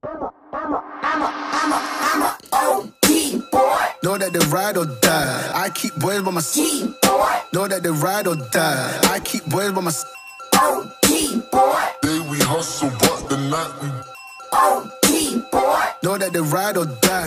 Know that they ride or die. I keep boys by my side. Know that they ride or die. I keep boys by my side. Day we hustle, but the night we Know that they ride or die.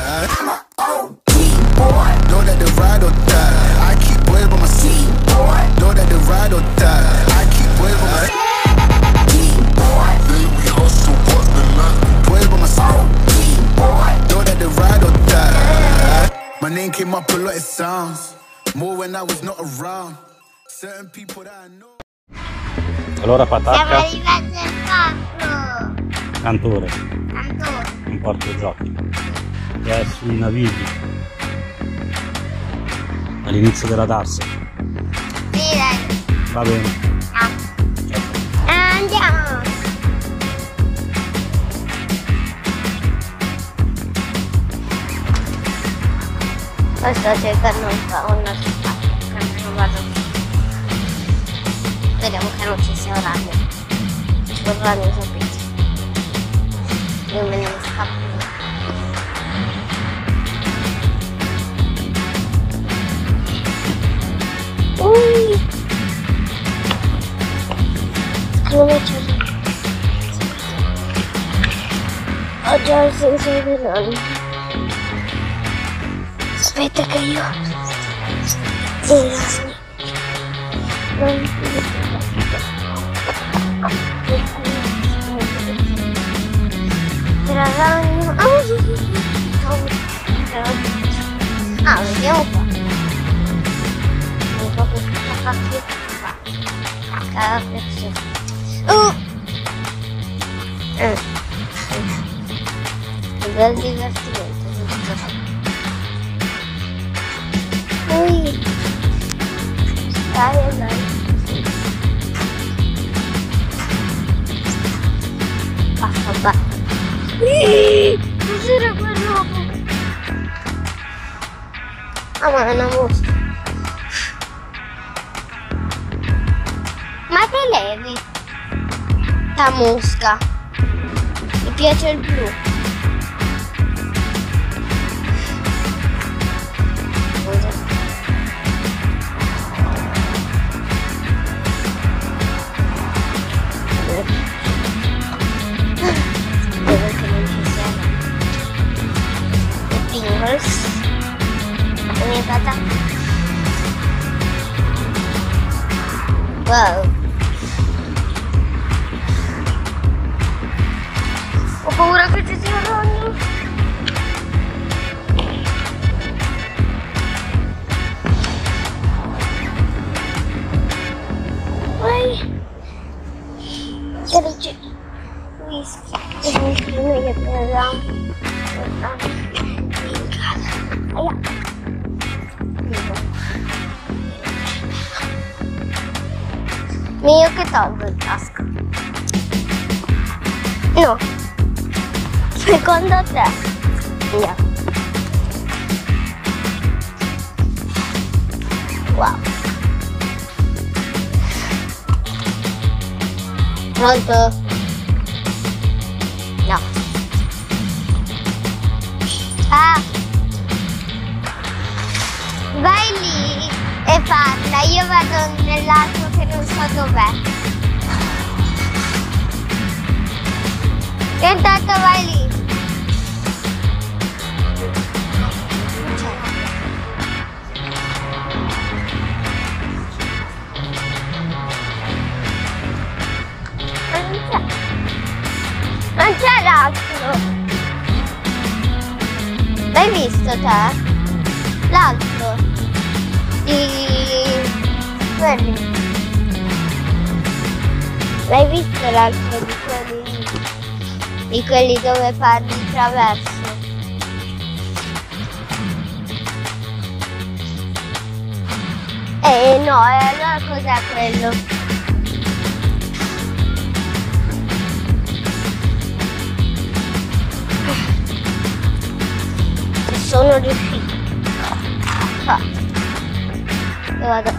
Know that they ride or die. I keep boys by my side. Know that they ride or die. I keep boys by my side. Day we hustle, but the night Boys by my side. Know that they ride or die. My name came up a lot, it sounds more when I was not around. Certain people that I know. Allora Siamo patacca, arrivati al parco. cantore, Cantore. in porto giochi, che è Sui Navigli, all'inizio della Darsena. Sì, dai. Va bene. Andiamo. Poi sto cercando una città che non ho trovato. Speriamo che non ci sia un ragno. Un ragno sapete. Io me ne scappo. Secondo me c'è ho già il senso di nonno. Aspetta che io vediamo qua. Un po' più qua. Che bel divertimento. Dai. Basta. Cos'era quel robo? Ah, ma è una mosca. Ma te levi? La mosca. Mi piace il blu. Wow. Ho paura che ci sia un ragno. Vai. Se non c'è whisky e noi che prendiamo in casa. Aia. Io che tolgo in tasca. No. Secondo te. Andiamo. Wow. Pronto? No. Ah. Vai lì e parla. Io vado nell'altro che non so dov'è. E intanto vai lì. Non c'è l'altro. L'hai visto te? L'altro. Quelli. L'hai visto l'altro di quelli dove parli traverso? No, allora cos'è quello? Ci sono riuscito. Io vado.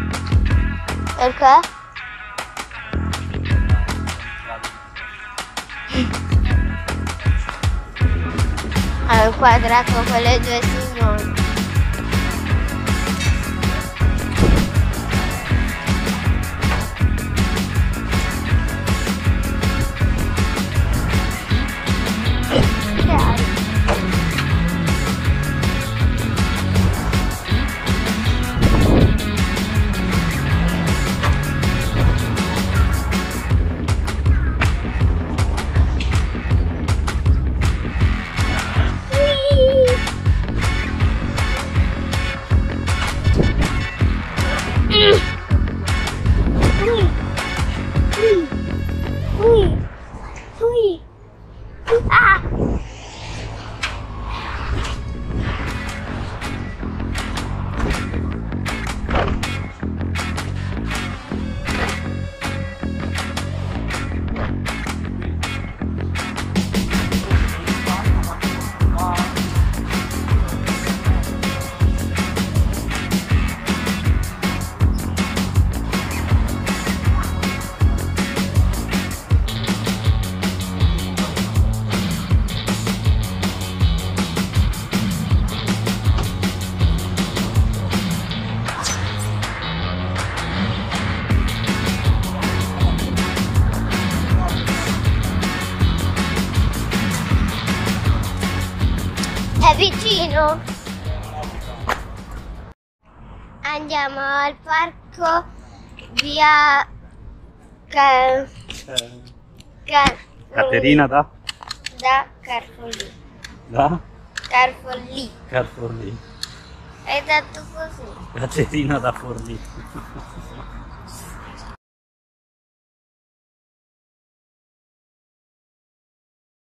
Perché? Ha inquadrato quelle due signore. È vicino. Andiamo al parco via Caterina da Carfolì. da Carfolì. Carforlì. Hai detto così. Caterina da Forlì.